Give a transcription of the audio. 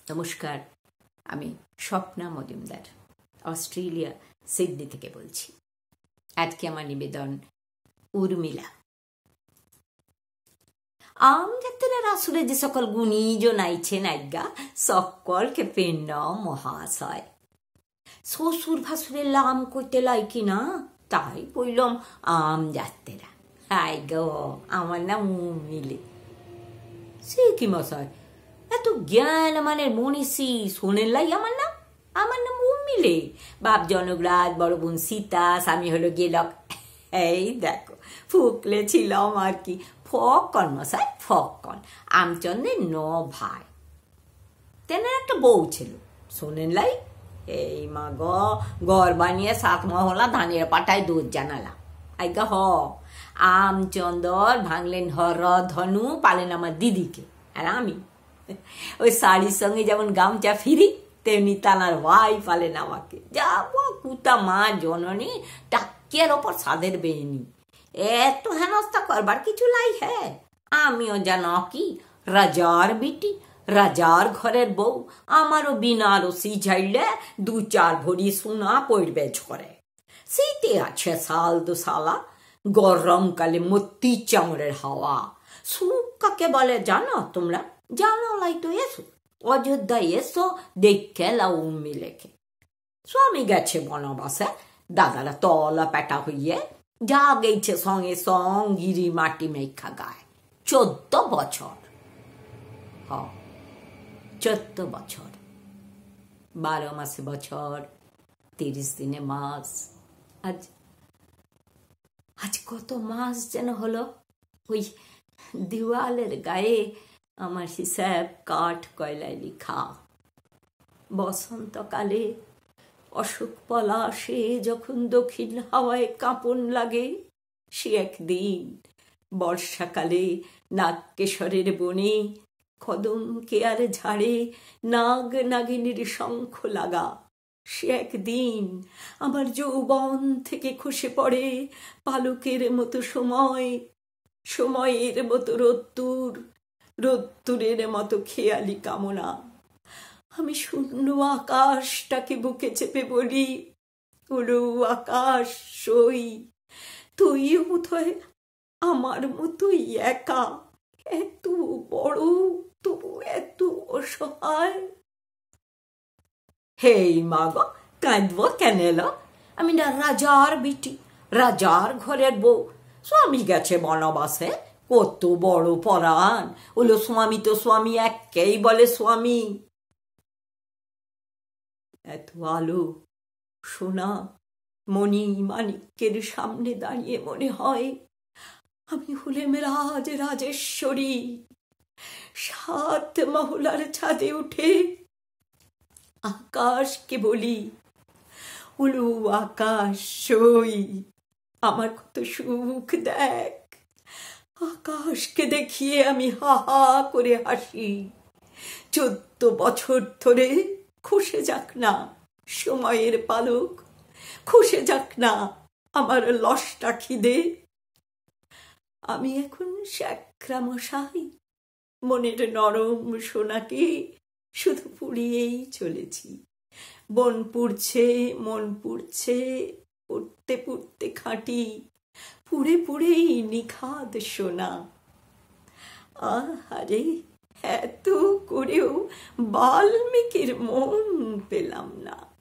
নমস্কার, আমি Swapna Majumdar Australia Sydney থেকে বলছি। আজকে আমার নিবেদন উর্মিলা। আমজাতির আসলে যে সকল গুণীজন আইছেন আজ্ঞা সকলকে পেন্ন মহাশয়। শ্বশুর ভাসুরের লাম করতে লাই কিনা তাই বললাম আমজাতিরা। আজ্ঞা আমার নাম উর্মিলে। সে কি মশাই, এত জ্ঞান মানে মনীষী শোনেন লাই আমার নাম উর্মিলে। বাপ জনকরাজ, বড় বোন সীতা, স্বামী হলো গেলক। এই দেখো ফুকলে ছিলাম আর কি। ফকন মশাই, ফকন। আমচন্দ্রের 9 ভাই, তেনার একটা বউ ছিল। শোনেন লাই, এই মা ঘর বানিয়ে 7 মহলা ধানের পাটায় দুধ জানালাম। আজ্ঞা হ, আমচন্দর ভাঙলেন হর ধনু, পালেন আমার দিদিকে। আর আমি ওই শাড়ির সঙ্গে যেমন গামছা ফিরি, তেমনি তানার ভাই পালেন আমাকে। যাবো কুতা মা জননী, টাকিয়ার ওপর সাদের বেনি। এত হেনস্তা করবার কিছু লাই। হ্যাঁ, আমিও জানো কি রাজার বিটি, রাজার ঘরের বউ। আমারও বিনারসি ঝাইলে 2-4 ভরি সোনা পড়বে ঝরে। শীতে আছে সাল 2 সালা, গরমকালে মতি চামড়ের হাওয়া। সুখ কাকে বলে জানো তোমরা? জানো লাই তো এসো, অযোধ্যায় এসো, দেখে লাউ মিলেকে। স্বামী গেছে বনবাসে, দাদারা তলা পেটা হইয়ে, যা গেছে সঙ্গে সঙ্গ গিরি মাটি মেখা গায়। 14 বছর। 14 বছর, 12 মাসে বছর, 30 দিনে মাস। আজ কত মাস যেন হলো। ওই দেওয়ালের গায়ে আমার হিসাব কাঠ কয়লায় লিখা। বসন্তকালে অশোক পলাশে যখন দক্ষিণ হাওয়ায় কাঁপন লাগে, সে একদিন। বর্ষাকালে নাগকেশরের বনে কদম কেয়ার ঝাড়ে নাগ নাগিনীর শঙ্খ লাগা, সে একদিন। আমার যৌবন থেকে খসে পড়ে পালকের মতো সময়, সময়ের মতো রোদ্দুর, রোদ্দুরের মতো খেয়ালি কামনা। আমি শূন্য আকাশটাকে বুকে চেপে বলি, ওলো আকাশ সই, তুইও বোধহয় আমার মতোই একা, এত বড় তবু এত অসহায়। হেই মা গো, কাঁদব কেন এলো? আমি না রাজার বিটি, রাজার ঘরের বউ। স্বামী গেছে বনবাসে, কত বড় পরাণ। ওলো স্বামী তো স্বামী, একেই বলে স্বামী। এত আলো, সোনা, মণি মাণিক্যের সামনে দাঁড়িয়ে মনে হয় আমি হলেম রাজ রাজেশ্বরী। 7 মহলার ছাদে উঠে আকাশকে বলি, উলু আকাশ সই, আমার কত সুখ দেখ। আকাশকে দেখিয়ে আমি হা হা করে হাসি। 14 বছর ধরে খসে যাক না সময়ের পালক, খসে যাক না আমার লসটা খিদে। আমি এখন শ্যাকরা মশাই, মনের নরম সোনাকে শুধু পুড়িয়েই চলেছি। বন পুড়ছে, মন পুড়ছে, পুড়তে পুড়তে খাঁটি, পুড়ে পুড়েই নিখাদ সোনা। আহারে, এত করেও বাল্মীকির মন পেলাম না।